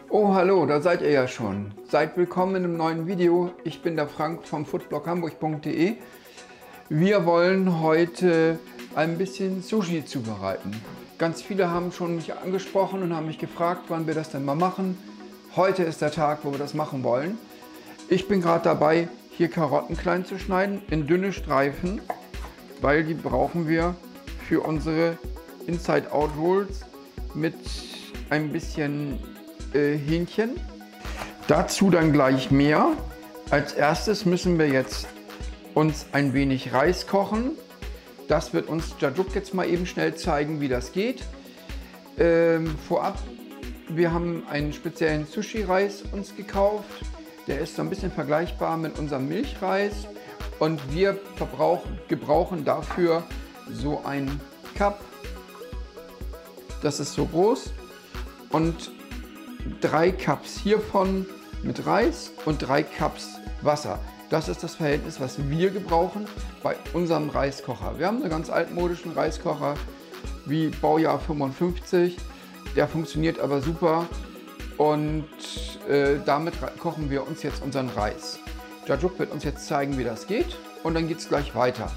Oh, hallo, da seid ihr ja schon. Seid willkommen in einem neuen Video. Ich bin der Frank vom foodbloghamburg.de. Wir wollen heute ein bisschen Sushi zubereiten. Ganz viele haben schon mich angesprochen und haben mich gefragt, wann wir das denn mal machen. Heute ist der Tag, wo wir das machen wollen. Ich bin gerade dabei, hier Karotten klein zu schneiden in dünne Streifen, weil die brauchen wir für unsere Inside-Out Rolls mit ein bisschen Hähnchen. Dazu dann gleich mehr. Als erstes müssen wir jetzt uns ein wenig Reis kochen. Das wird uns Jajuk jetzt mal eben schnell zeigen, wie das geht. Vorab, wir haben einen speziellen Sushi-Reis uns gekauft. Der ist so ein bisschen vergleichbar mit unserem Milchreis. Und wir gebrauchen dafür so ein Cup. Das ist so groß. Und 3 Cups hiervon mit Reis und 3 Cups Wasser. Das ist das Verhältnis, was wir gebrauchen bei unserem Reiskocher. Wir haben einen ganz altmodischen Reiskocher wie Baujahr 55. Der funktioniert aber super und damit kochen wir uns jetzt unseren Reis. Jajuk wird uns jetzt zeigen, wie das geht und dann geht es gleich weiter.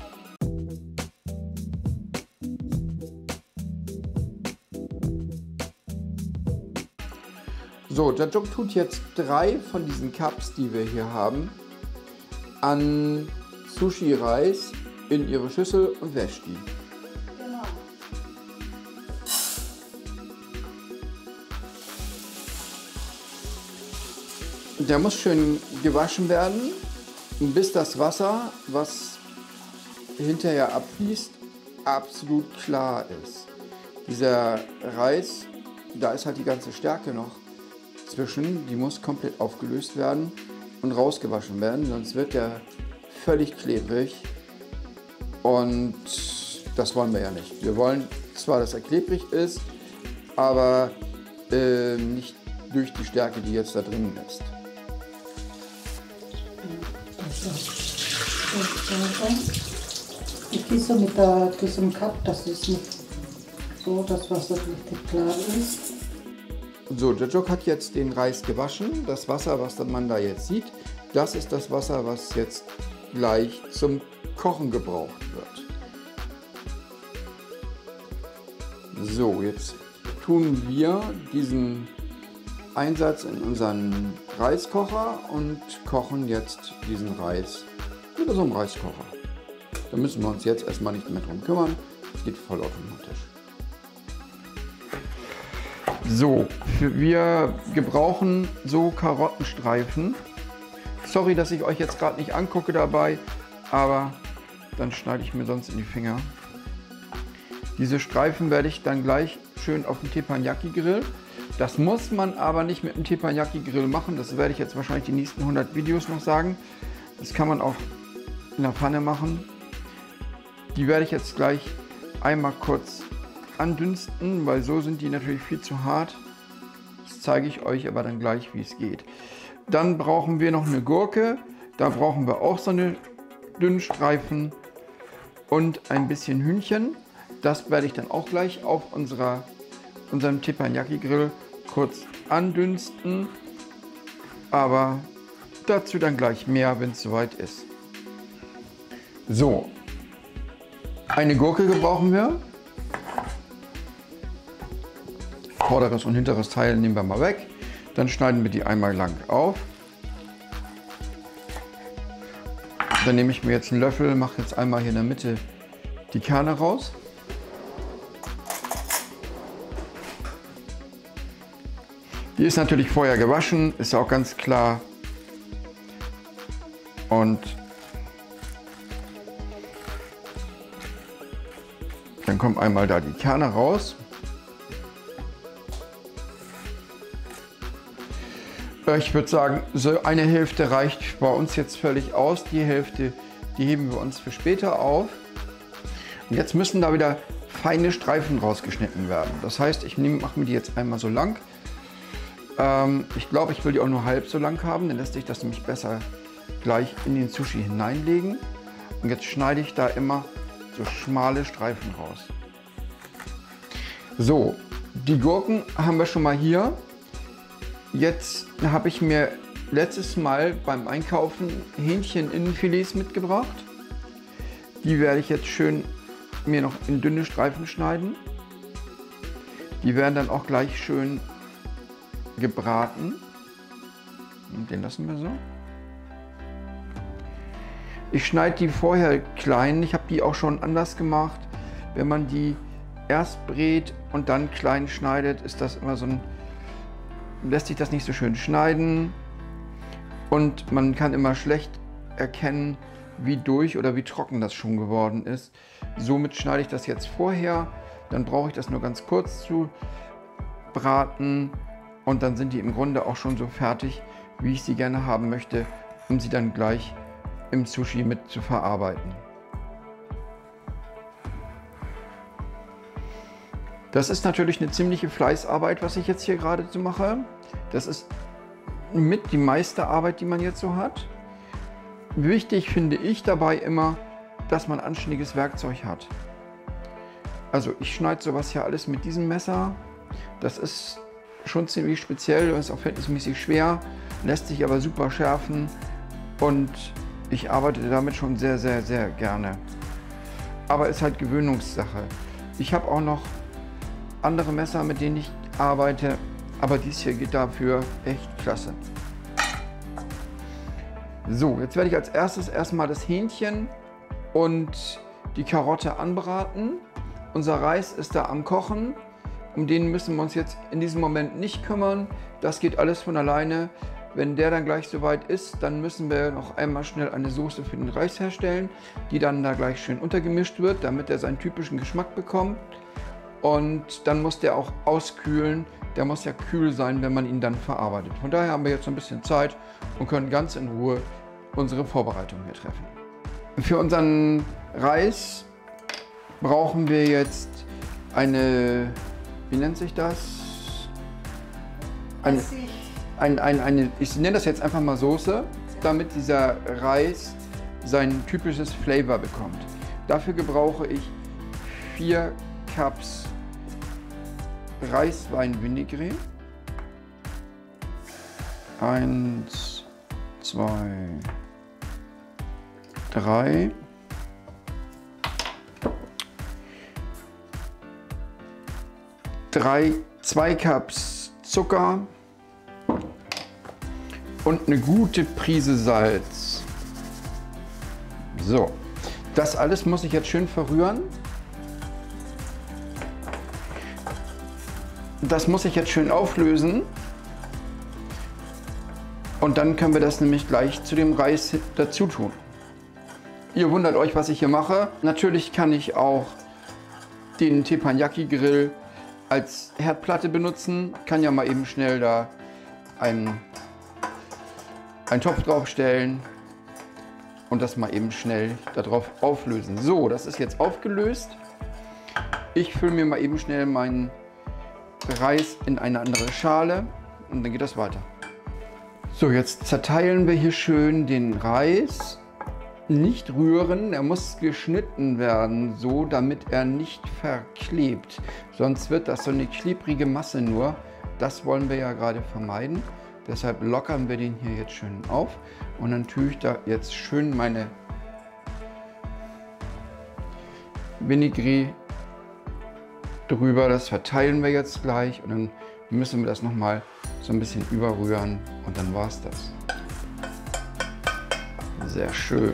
So, Jajuk tut jetzt 3 von diesen Cups, die wir hier haben, an Sushi-Reis in ihre Schüssel und wäscht die. Genau. Der muss schön gewaschen werden, bis das Wasser, was hinterher abfließt, absolut klar ist. Dieser Reis, da ist halt die ganze Stärke noch zwischen, die muss komplett aufgelöst werden und rausgewaschen werden, sonst wird der völlig klebrig und das wollen wir ja nicht. Wir wollen zwar, dass er klebrig ist, aber nicht durch die Stärke, die jetzt da drin ist. Ich gieße mit diesem Cup, das ist nicht so, dass Wasser richtig klar ist. So, Jajuk hat jetzt den Reis gewaschen. Das Wasser, was man da jetzt sieht, das ist das Wasser, was jetzt gleich zum Kochen gebraucht wird. So, jetzt tun wir diesen Einsatz in unseren Reiskocher und kochen jetzt diesen Reis mit so einem Reiskocher. Da müssen wir uns jetzt erstmal nicht mehr drum kümmern. Es geht vollautomatisch. So, wir gebrauchen so Karottenstreifen. Sorry, dass ich euch jetzt gerade nicht angucke dabei, aber dann schneide ich mir sonst in die Finger. Diese Streifen werde ich dann gleich schön auf dem Teppanyaki-Grill. Das muss man aber nicht mit dem Teppanyaki-Grill machen. Das werde ich jetzt wahrscheinlich die nächsten 100 Videos noch sagen. Das kann man auch in der Pfanne machen. Die werde ich jetzt gleich einmal kurz andünsten, weil so sind die natürlich viel zu hart. Das zeige ich euch aber dann gleich, wie es geht. Dann brauchen wir noch eine Gurke. Da brauchen wir auch so eine dünnen Streifen und ein bisschen Hühnchen. Das werde ich dann auch gleich auf unserem Teppanyaki-Grill kurz andünsten. Aber dazu dann gleich mehr, wenn es soweit ist. So, eine Gurke brauchen wir. Vorderes und hinteres Teil nehmen wir mal weg. Dann schneiden wir die einmal lang auf. Dann nehme ich mir jetzt einen Löffel, mache jetzt einmal hier in der Mitte die Kerne raus. Die ist natürlich vorher gewaschen, ist auch ganz klar. Und dann kommt einmal da die Kerne raus. Ich würde sagen, so eine Hälfte reicht bei uns jetzt völlig aus. Die Hälfte, die heben wir uns für später auf. Und jetzt müssen da wieder feine Streifen rausgeschnitten werden. Das heißt, ich mache mir die jetzt einmal so lang. Ich glaube, ich will die auch nur halb so lang haben, dann lässt sich das nämlich besser gleich in den Sushi hineinlegen. Und jetzt schneide ich da immer so schmale Streifen raus. So, die Gurken haben wir schon mal hier. Jetzt habe ich mir letztes Mal beim Einkaufen Hähncheninnenfilets mitgebracht. Die werde ich jetzt schön mir noch in dünne Streifen schneiden. Die werden dann auch gleich schön gebraten. Und den lassen wir so. Ich schneide die vorher klein. Ich habe die auch schon anders gemacht. Wenn man die erst brät und dann klein schneidet, ist das immer so ein, lässt sich das nicht so schön schneiden. Und man kann immer schlecht erkennen, wie durch oder wie trocken das schon geworden ist. Somit schneide ich das jetzt vorher. Dann brauche ich das nur ganz kurz zu braten. Und dann sind die im Grunde auch schon so fertig, wie ich sie gerne haben möchte, um sie dann gleich im Sushi mit zu verarbeiten. Das ist natürlich eine ziemliche Fleißarbeit, was ich jetzt hier gerade so mache. Das ist mit die meiste Arbeit, die man jetzt so hat. Wichtig finde ich dabei immer, dass man anständiges Werkzeug hat. Also ich schneide sowas hier alles mit diesem Messer. Das ist schon ziemlich speziell und ist auch verhältnismäßig schwer, lässt sich aber super schärfen und ich arbeite damit schon sehr, sehr, sehr gerne. Aber ist halt Gewöhnungssache. Ich habe auch noch andere Messer, mit denen ich arbeite, aber dies hier geht dafür echt klasse. So, jetzt werde ich als erstes erstmal das Hähnchen und die Karotte anbraten. Unser Reis ist da am Kochen. Um den müssen wir uns jetzt in diesem Moment nicht kümmern. Das geht alles von alleine. Wenn der dann gleich soweit ist, dann müssen wir noch einmal schnell eine Soße für den Reis herstellen, die dann da gleich schön untergemischt wird, damit er seinen typischen Geschmack bekommt. Und dann muss der auch auskühlen. Der muss ja kühl sein, wenn man ihn dann verarbeitet. Von daher haben wir jetzt ein bisschen Zeit und können ganz in Ruhe unsere Vorbereitung hier treffen. Für unseren Reis brauchen wir jetzt eine, wie nennt sich das? Ich nenne das jetzt einfach mal Soße, damit dieser Reis sein typisches Flavor bekommt. Dafür gebrauche ich 4 Cups Reiswein-Vinaigrette. 1, 2, 3. 2 Cups Zucker und eine gute Prise Salz. So, das alles muss ich jetzt schön verrühren. Das muss ich jetzt schön auflösen. Und dann können wir das nämlich gleich zu dem Reis dazu tun. Ihr wundert euch, was ich hier mache. Natürlich kann ich auch den Teppanyaki Grill als Herdplatte benutzen. Kann ja mal eben schnell da einen Topf draufstellen und das mal eben schnell darauf auflösen. So, das ist jetzt aufgelöst. Ich fülle mir mal eben schnell meinen Reis in eine andere Schale und dann geht das weiter. So, jetzt zerteilen wir hier schön den Reis. Nicht rühren, er muss geschnitten werden, so damit er nicht verklebt. Sonst wird das so eine klebrige Masse nur. Das wollen wir ja gerade vermeiden. Deshalb lockern wir den hier jetzt schön auf. Und dann tue ich da jetzt schön meine Vinaigrette drüber. Das verteilen wir jetzt gleich und dann müssen wir das nochmal so ein bisschen überrühren und dann war es das. Sehr schön.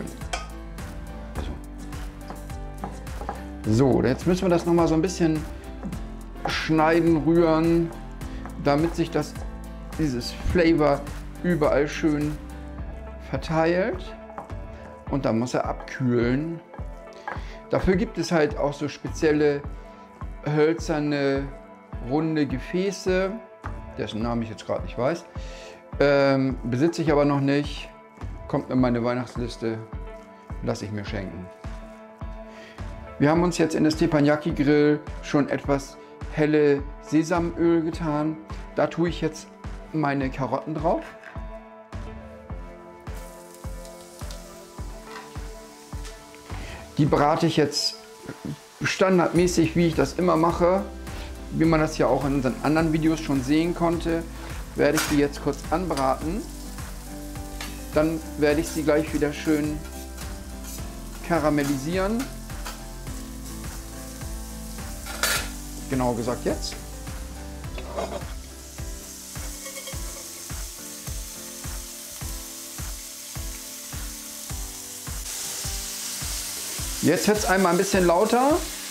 So, jetzt müssen wir das noch mal so ein bisschen schneiden, rühren, damit sich dieses Flavor überall schön verteilt. Und dann muss er abkühlen. Dafür gibt es halt auch so spezielle hölzerne, runde Gefäße, dessen Namen ich jetzt gerade nicht weiß. Besitze ich aber noch nicht. Kommt in meine Weihnachtsliste, lasse ich mir schenken. Wir haben uns jetzt in das Teppanyaki Grill schon etwas helle Sesamöl getan. Da tue ich jetzt meine Karotten drauf. Die brate ich jetzt standardmäßig, wie ich das immer mache, wie man das ja auch in unseren anderen Videos schon sehen konnte. werde ich die jetzt kurz anbraten. Dann werde ich sie gleich wieder schön karamellisieren. Genau gesagt jetzt. Jetzt wird es einmal ein bisschen lauter.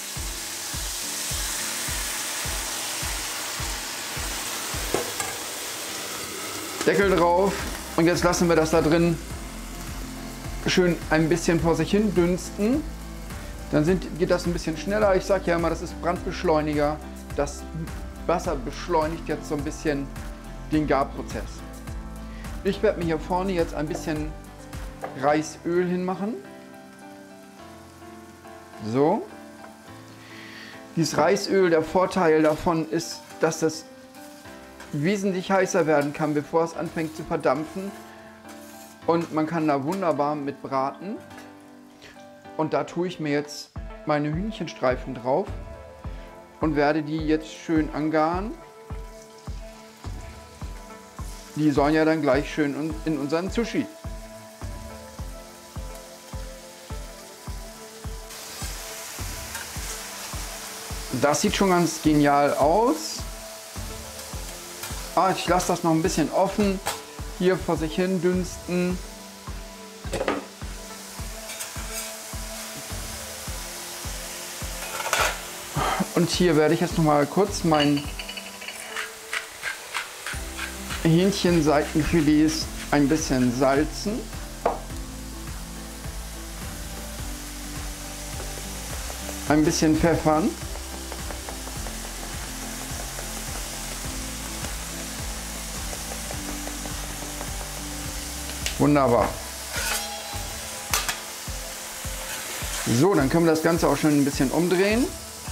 Deckel drauf und jetzt lassen wir das da drin schön ein bisschen vor sich hin dünsten. Dann geht das ein bisschen schneller. Ich sage ja immer, das ist Brandbeschleuniger. Das Wasser beschleunigt jetzt so ein bisschen den Garprozess. Ich werde mir hier vorne jetzt ein bisschen Reisöl hinmachen. So. Dieses Reisöl, der Vorteil davon ist, dass das wesentlich heißer werden kann, bevor es anfängt zu verdampfen. Und man kann da wunderbar mit braten. Und da tue ich mir jetzt meine Hühnchenstreifen drauf und werde die jetzt schön angaren. Die sollen ja dann gleich schön in unseren Sushi. Das sieht schon ganz genial aus. Ich lasse das noch ein bisschen offen, hier vor sich hin dünsten. Und hier werde ich jetzt noch mal kurz mein Hähnchenseitenfilets ein bisschen salzen. Ein bisschen pfeffern. Wunderbar. So, dann können wir das Ganze auch schon ein bisschen umdrehen.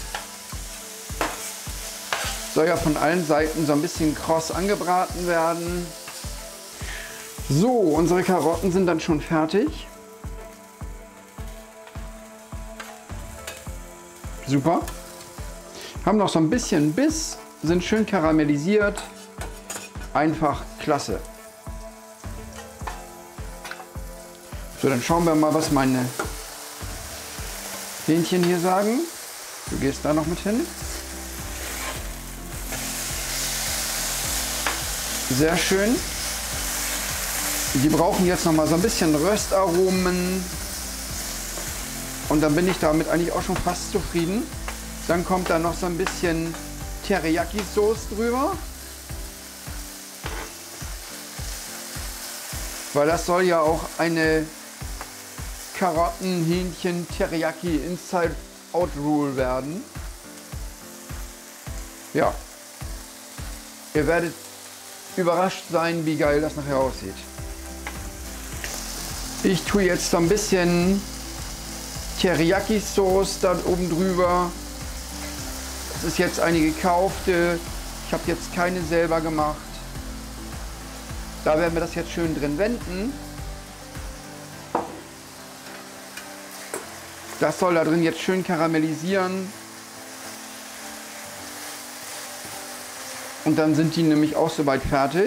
Soll ja von allen Seiten so ein bisschen kross angebraten werden. So, unsere Karotten sind dann schon fertig. Super. Haben noch so ein bisschen Biss, sind schön karamellisiert. Einfach klasse. So, dann schauen wir mal, was meine Hähnchen hier sagen. Du gehst da noch mit hin. Sehr schön. Die brauchen jetzt noch mal so ein bisschen Röstaromen. Und dann bin ich damit eigentlich auch schon fast zufrieden. Dann kommt da noch so ein bisschen Teriyaki-Sauce drüber. Weil das soll ja auch eine Karotten-Hähnchen-Teriyaki Inside-Out-Rule werden. Ja. Ihr werdet überrascht sein, wie geil das nachher aussieht. Ich tue jetzt so ein bisschen Teriyaki-Sauce da oben drüber. Das ist jetzt eine gekaufte. Ich habe jetzt keine selber gemacht. Da werden wir das jetzt schön drin wenden. Das soll da drin jetzt schön karamellisieren. Und dann sind die nämlich auch soweit fertig.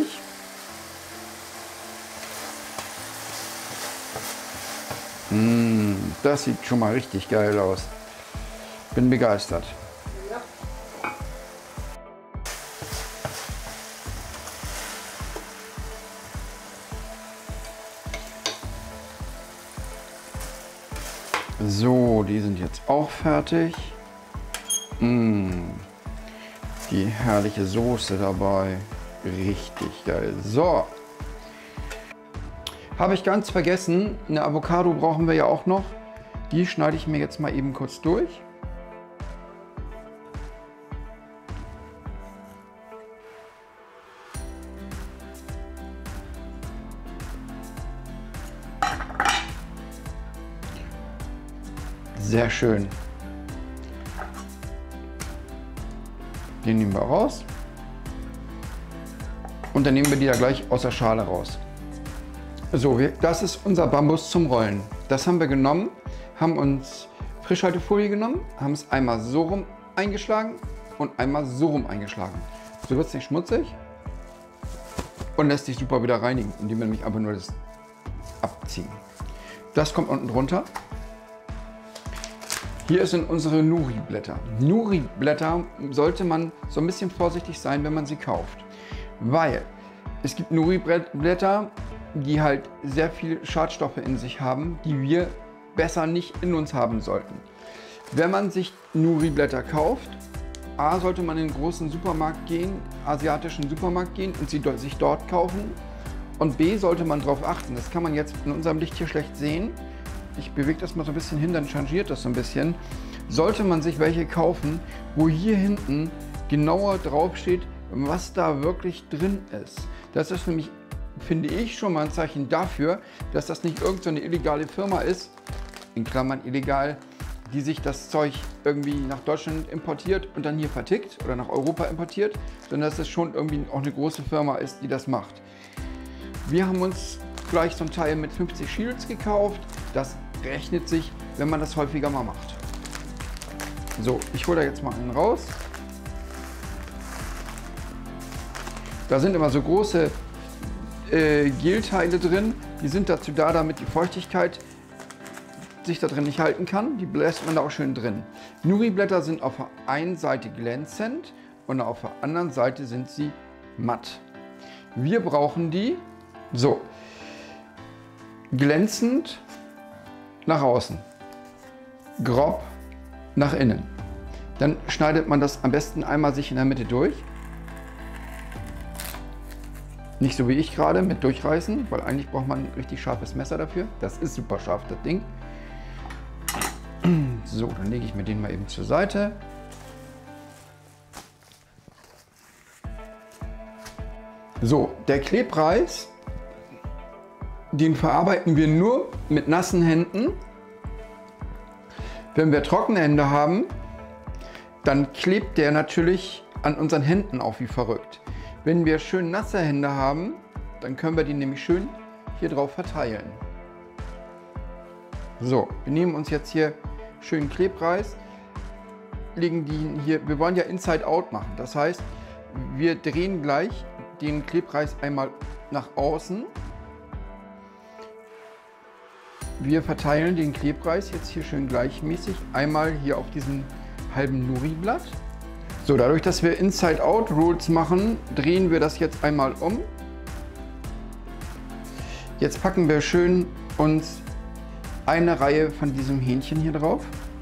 Das sieht schon mal richtig geil aus. Bin begeistert. Ja. So, die sind jetzt auch fertig. Die herrliche Soße dabei. Richtig geil. So. Habe ich ganz vergessen, eine Avocado brauchen wir ja auch noch. Die schneide ich mir jetzt mal eben kurz durch. Sehr schön. Den nehmen wir raus. Und dann nehmen wir die da gleich aus der Schale raus. So, das ist unser Bambus zum Rollen. Das haben wir genommen, haben uns Frischhaltefolie genommen, haben es einmal so rum eingeschlagen und einmal so rum eingeschlagen. So wird es nicht schmutzig. und lässt sich super wieder reinigen, indem wir nämlich einfach nur das abziehen. Das kommt unten drunter. Hier sind unsere Nuri-Blätter. Nuri-Blätter sollte man so ein bisschen vorsichtig sein, wenn man sie kauft, weil es gibt Nuri-Blätter, die halt sehr viel Schadstoffe in sich haben, die wir besser nicht in uns haben sollten. Wenn man sich Nuri-Blätter kauft, A, sollte man in einen großen Supermarkt gehen, asiatischen Supermarkt gehen und sie sich dort kaufen. Und B, sollte man darauf achten, das kann man jetzt in unserem Licht hier schlecht sehen. Ich bewege das mal so ein bisschen hin, dann changiert das so ein bisschen. Sollte man sich welche kaufen, wo hier hinten genauer drauf steht, was da wirklich drin ist. Das ist nämlich, finde ich, schon mal ein Zeichen dafür, dass das nicht irgendeine illegale Firma ist, in Klammern illegal, die sich das Zeug irgendwie nach Deutschland importiert und dann hier vertickt oder nach Europa importiert, sondern dass es schon irgendwie auch eine große Firma ist, die das macht. Wir haben uns gleich so ein Teil mit 50 Shields gekauft. Das rechnet sich, wenn man das häufiger mal macht. So, ich hole da jetzt mal einen raus. Da sind immer so große Gelteile drin. Die sind dazu da, damit die Feuchtigkeit sich da drin nicht halten kann. Die lässt man da auch schön drin. Nuri-Blätter sind auf der einen Seite glänzend und auf der anderen Seite sind sie matt. Wir brauchen die so glänzend nach außen, grob nach innen. Dann schneidet man das am besten einmal sich in der Mitte durch. Nicht so wie ich gerade mit durchreißen, weil eigentlich braucht man ein richtig scharfes Messer dafür. Das ist super scharf, das Ding. So, dann lege ich mir den mal eben zur Seite. So, der Klebreis, den verarbeiten wir nur mit nassen Händen. Wenn wir trockene Hände haben, dann klebt der natürlich an unseren Händen auch wie verrückt. Wenn wir schön nasse Hände haben, dann können wir die nämlich schön hier drauf verteilen. So, wir nehmen uns jetzt hier schön Klebreis, legen die hier, wir wollen ja Inside Out machen. Das heißt, wir drehen gleich den Klebreis einmal nach außen. Wir verteilen den Klebreis jetzt hier schön gleichmäßig einmal hier auf diesen halben Nuri-Blatt. So, dadurch, dass wir Inside Out Rolls machen, drehen wir das jetzt einmal um. Jetzt packen wir schön uns eine Reihe von diesem Hähnchen hier drauf.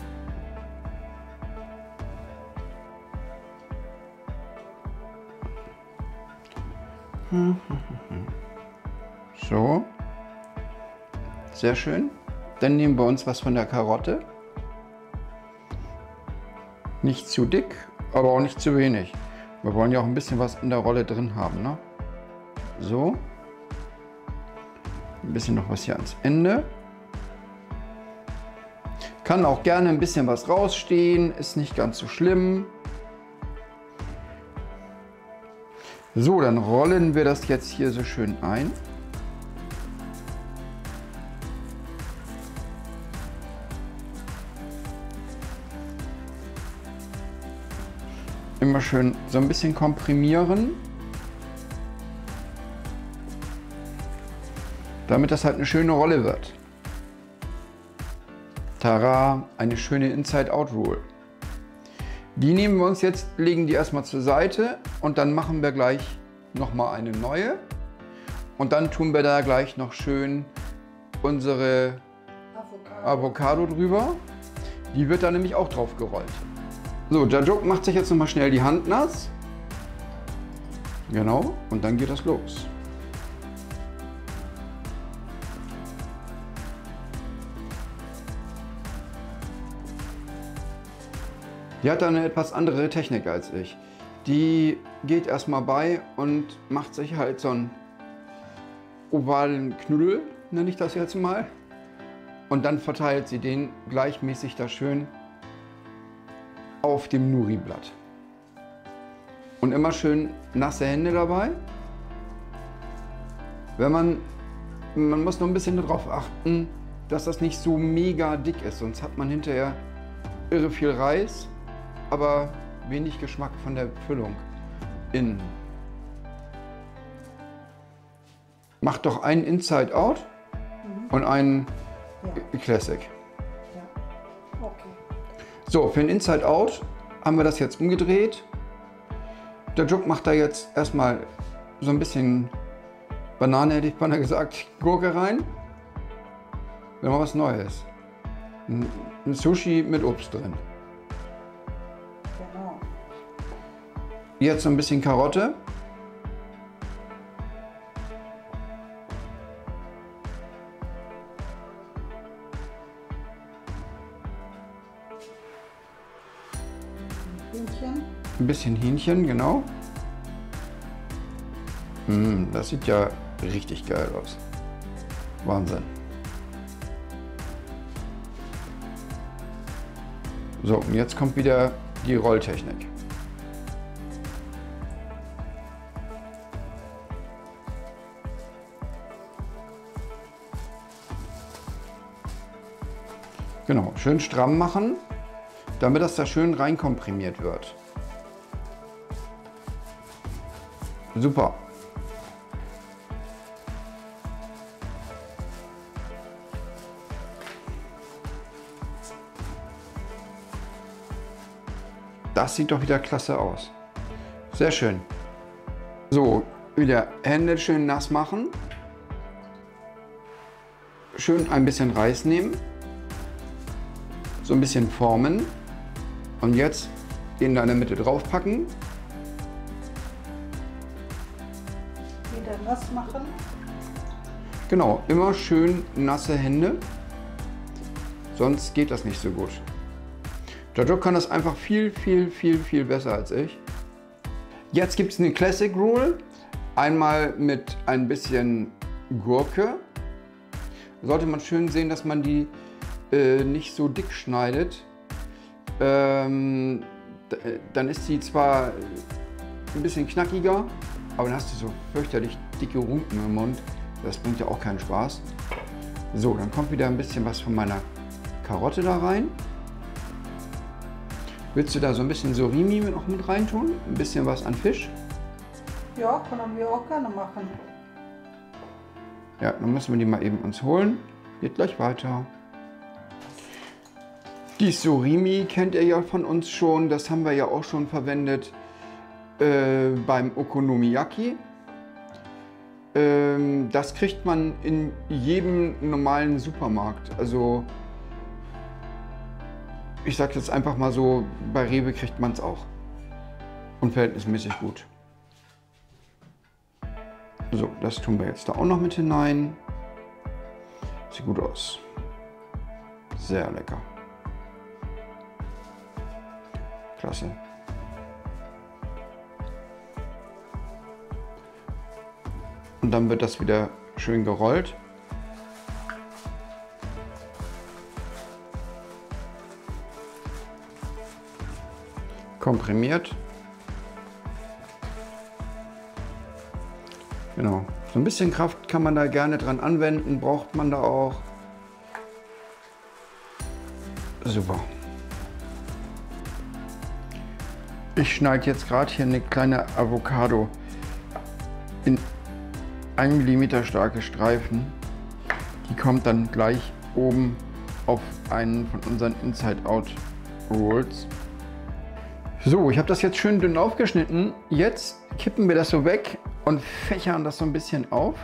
So. Sehr schön. Dann nehmen wir uns was von der Karotte. Nicht zu dick, aber auch nicht zu wenig. Wir wollen ja auch ein bisschen was in der Rolle drin haben, ne? So. Ein bisschen noch was hier ans Ende. Kann auch gerne ein bisschen was rausstehen, ist nicht ganz so schlimm. So, dann rollen wir das jetzt hier so schön ein. Immer schön so ein bisschen komprimieren, damit das halt eine schöne Rolle wird. Tada, eine schöne Inside-Out-Roll. Die nehmen wir uns jetzt, legen die erstmal zur Seite und dann machen wir gleich nochmal eine neue. Und dann tun wir da gleich noch schön unsere Avocado drüber. Die wird da nämlich auch drauf gerollt. So, Jajok macht sich jetzt nochmal schnell die Hand nass. Genau, und dann geht das los. Die hat da eine etwas andere Technik als ich. Die geht erstmal bei und macht sich halt so einen ovalen Knuddel, nenne ich das jetzt mal. Und dann verteilt sie den gleichmäßig da schön auf dem Nuri-Blatt. Und immer schön nasse Hände dabei. Man muss noch ein bisschen darauf achten, dass das nicht so mega dick ist, sonst hat man hinterher irre viel Reis, aber wenig Geschmack von der Füllung innen. Mach doch einen Inside Out und einen Classic. Ja. Okay. So, für den Inside Out haben wir das jetzt umgedreht. Der Juck macht da jetzt erstmal so ein bisschen Banane, hätte ich beinahe gesagt, Gurke rein. Wenn mal was Neues. Ein Sushi mit Obst drin. Genau. Jetzt so ein bisschen Karotte. Hähnchen. Ein bisschen Hähnchen, genau. Das sieht ja richtig geil aus. Wahnsinn. So, und jetzt kommt wieder die Rolltechnik. Genau, schön stramm machen, damit das da schön reinkomprimiert wird. Super. Das sieht doch wieder klasse aus. Sehr schön. So, wieder Hände schön nass machen. Schön ein bisschen Reis nehmen. So ein bisschen formen. Und jetzt in deine Mitte draufpacken. Wieder nass machen. Genau, immer schön nasse Hände. Sonst geht das nicht so gut. Der Juck kann das einfach viel besser als ich. Jetzt gibt es eine Classic Roll. Einmal mit ein bisschen Gurke. Da sollte man schön sehen, dass man die nicht so dick schneidet. Dann ist die zwar ein bisschen knackiger, aber dann hast du so fürchterlich dicke Rumpen im Mund. Das bringt ja auch keinen Spaß. So, dann kommt wieder ein bisschen was von meiner Karotte da rein. Willst du da so ein bisschen Surimi noch mit reintun? Ein bisschen was an Fisch? Ja, können wir auch gerne machen. Ja, dann müssen wir die mal eben uns holen. Geht gleich weiter. Die Surimi kennt ihr ja von uns schon. Das haben wir ja auch schon verwendet beim Okonomiyaki. Das kriegt man in jedem normalen Supermarkt. Also ich sage jetzt einfach mal so, bei Rewe kriegt man es auch. Und verhältnismäßig gut. So, das tun wir jetzt da auch noch mit hinein. Sieht gut aus. Sehr lecker. Klasse. Und dann wird das wieder schön gerollt. Komprimiert. Genau. So ein bisschen Kraft kann man da gerne dran anwenden, braucht man da auch. Super. Ich schneide jetzt gerade hier eine kleine Avocado in 1 mm starke Streifen. Die kommt dann gleich oben auf einen von unseren Inside-Out Rolls. So, ich habe das jetzt schön dünn aufgeschnitten. Jetzt kippen wir das so weg und fächern das so ein bisschen auf.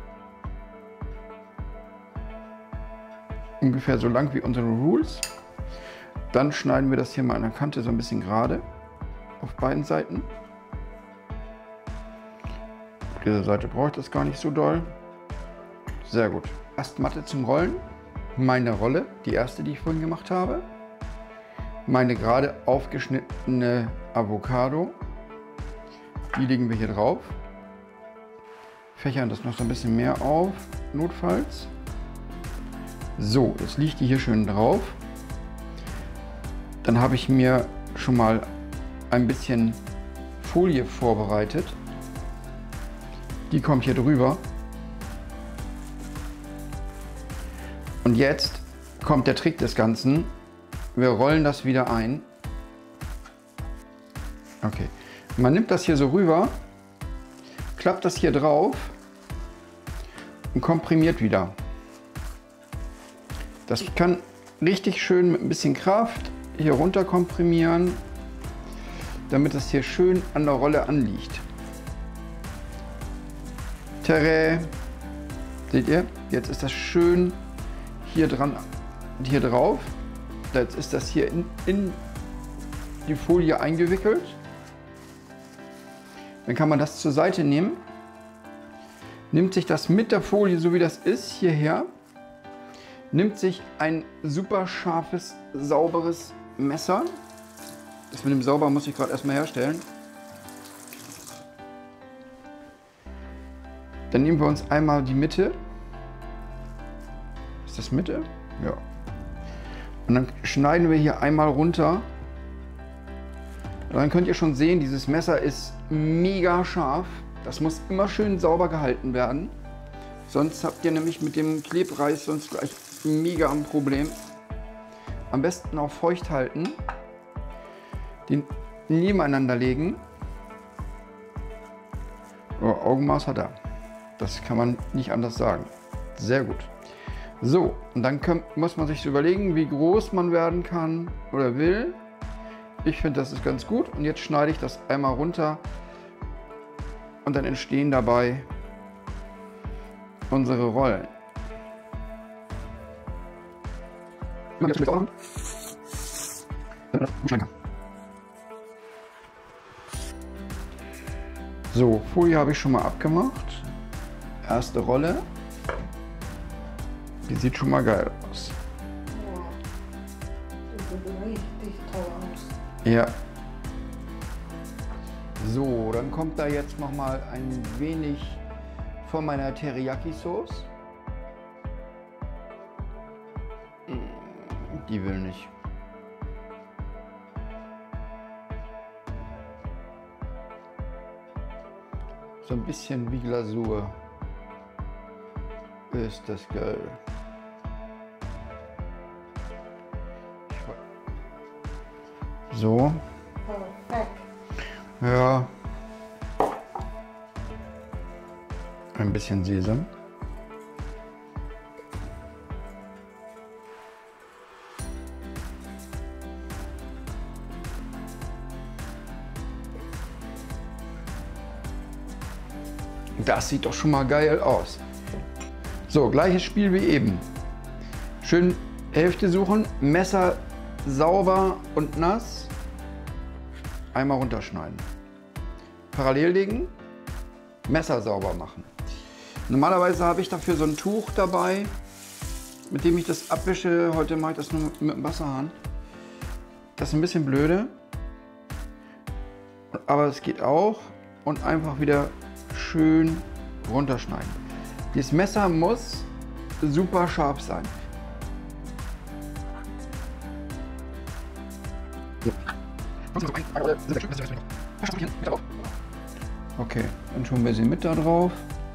Ungefähr so lang wie unsere Rolls. Dann schneiden wir das hier mal an der Kante so ein bisschen gerade auf beiden Seiten. Auf dieser Seite brauche ich das gar nicht so doll. Sehr gut. Erst Matte zum Rollen. Meine Rolle, die erste, die ich vorhin gemacht habe. Meine gerade aufgeschnittene Avocado. Die legen wir hier drauf. Fächern das noch so ein bisschen mehr auf, notfalls. So, jetzt liegt die hier schön drauf. Dann habe ich mir schon mal ein bisschen Folie vorbereitet. Die kommt hier drüber. Und jetzt kommt der Trick des Ganzen. Wir rollen das wieder ein. Okay. Man nimmt das hier so rüber, klappt das hier drauf und komprimiert wieder. Das kann richtig schön mit ein bisschen Kraft hier runter komprimieren, damit es hier schön an der Rolle anliegt. Tada! Seht ihr? Jetzt ist das schön hier dran, hier drauf. Jetzt ist das hier in die Folie eingewickelt. Dann kann man das zur Seite nehmen. Nimmt sich das mit der Folie, so wie das ist, hierher. Nimmt sich ein super scharfes, sauberes Messer. Das mit dem sauber muss ich gerade erstmal herstellen. Dann nehmen wir uns einmal die Mitte. Ist das Mitte? Ja. Und dann schneiden wir hier einmal runter. Und dann könnt ihr schon sehen, dieses Messer ist mega scharf. Das muss immer schön sauber gehalten werden. Sonst habt ihr nämlich mit dem Klebreis sonst gleich mega ein Problem. Am besten auch feucht halten. Den nebeneinander legen. Oh, Augenmaß hat er. Das kann man nicht anders sagen. Sehr gut. So, und dann muss man sich überlegen, wie groß man werden kann oder will. Ich finde, das ist ganz gut. Und jetzt schneide ich das einmal runter. Und dann entstehen dabei unsere Rollen. So, Folie habe ich schon mal abgemacht. Erste Rolle. Die sieht schon mal geil aus. Ja, das sieht richtig toll aus. Ja. So, dann kommt da jetzt noch mal ein wenig von meiner Teriyaki-Sauce. Die will nicht. So ein bisschen wie Glasur. Ist das geil. So. Perfekt. Ja. Ein bisschen Sesam. Das sieht doch schon mal geil aus. So, gleiches Spiel wie eben. Schön Hälfte suchen, Messer sauber und nass. Einmal runterschneiden. Parallel legen, Messer sauber machen. Normalerweise habe ich dafür so ein Tuch dabei, mit dem ich das abwische. Heute mache ich das nur mit dem Wasserhahn. Das ist ein bisschen blöde, aber es geht auch. Und einfach wieder schön runterschneiden. Dieses Messer muss super scharf sein. Okay, dann tun wir sie mit da drauf.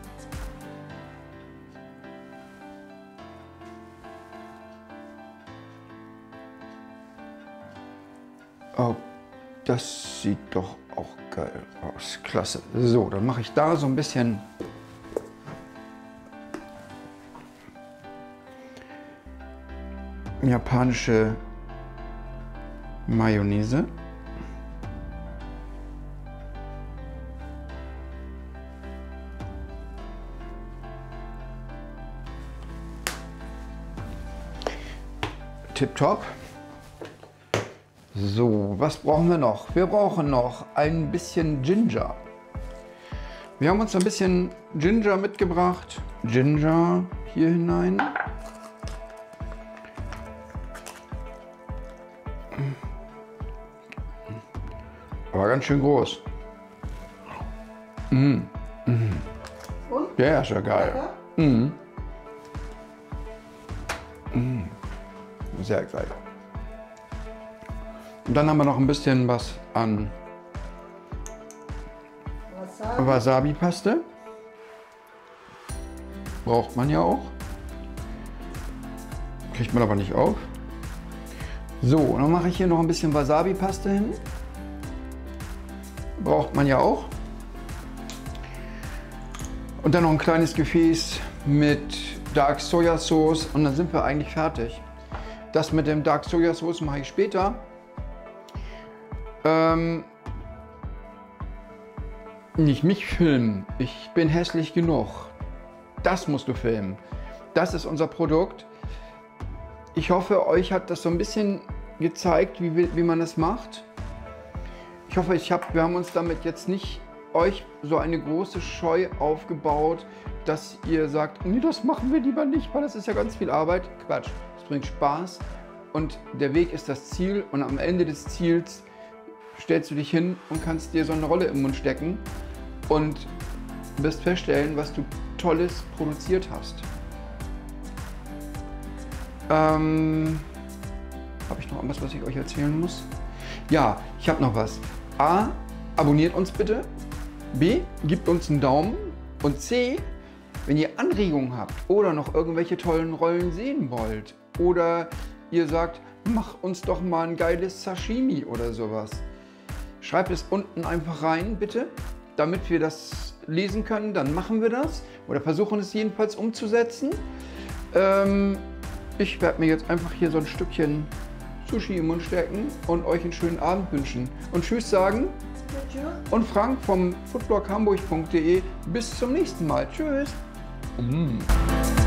Oh, das sieht doch auch geil aus. Klasse. So, dann mache ich da so ein bisschen japanische Mayonnaise. Tipptopp. So, was brauchen wir noch? Wir brauchen noch ein bisschen Ginger. Wir haben uns ein bisschen Ginger mitgebracht. Ginger hier hinein. Aber ganz schön groß. Und? Ja, ist ja geil. Sehr geil. Und dann haben wir noch ein bisschen was an Wasabi-Paste. Braucht man ja auch. Kriegt man aber nicht auf. So, dann mache ich hier noch ein bisschen Wasabi-Paste hin. Braucht man ja auch. Und dann noch ein kleines Gefäß mit Dark Soja Sauce und dann sind wir eigentlich fertig. Das mit dem Dark Soja Sauce mache ich später. Nicht mich filmen, ich bin hässlich genug. Das musst du filmen. Das ist unser Produkt. Ich hoffe, euch hat das so ein bisschen gezeigt, wie man das macht. Ich hoffe, wir haben uns damit jetzt nicht euch so eine große Scheu aufgebaut, dass ihr sagt, nee, das machen wir lieber nicht, weil das ist ja ganz viel Arbeit. Quatsch, es bringt Spaß und der Weg ist das Ziel und am Ende des Ziels stellst du dich hin und kannst dir so eine Rolle im Mund stecken und wirst feststellen, was du Tolles produziert hast. Habe ich noch etwas, was ich euch erzählen muss? Ja, ich habe noch was. A, abonniert uns bitte. B, gebt uns einen Daumen. Und C, wenn ihr Anregungen habt oder noch irgendwelche tollen Rollen sehen wollt oder ihr sagt, mach uns doch mal ein geiles Sashimi oder sowas, schreibt es unten einfach rein, bitte, damit wir das lesen können. Dann machen wir das oder versuchen es jedenfalls umzusetzen. Ich werde mir jetzt einfach hier so ein Stückchen Sushi im Mund stecken und euch einen schönen Abend wünschen. Und tschüss sagen. Ja, und Frank vom foodbloghamburg.de. Bis zum nächsten Mal. Tschüss.